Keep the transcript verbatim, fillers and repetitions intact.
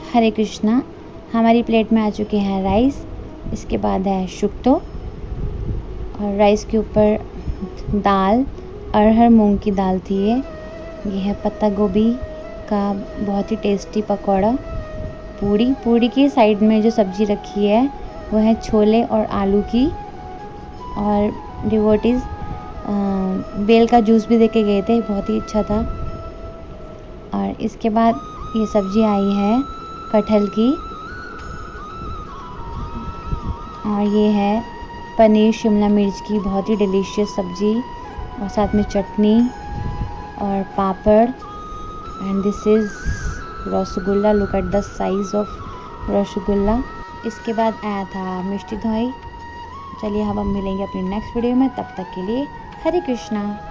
हरे कृष्णा। हमारी प्लेट में आ चुके हैं राइस, इसके बाद है शुक्तो और राइस के ऊपर दाल, अरहर मूंग की दाल थी ये। ये है पत्ता गोभी का बहुत ही टेस्टी पकौड़ा। पूड़ी पूड़ी की साइड में जो सब्जी रखी है वो है छोले और आलू की। और डिवोटीज बेल का जूस भी देके गए थे, बहुत ही अच्छा था। और इसके बाद ये सब्जी आई है कटहल की, और ये है पनीर शिमला मिर्च की बहुत ही डिलीशियस सब्जी, और साथ में चटनी और papad. And this is rasgulla, look at the size of rasgulla. इसके बाद आया था मिष्टी दोई। चलिए हम अब मिलेंगे अपनी नेक्स्ट वीडियो में, तब तक के लिए हरे कृष्णा।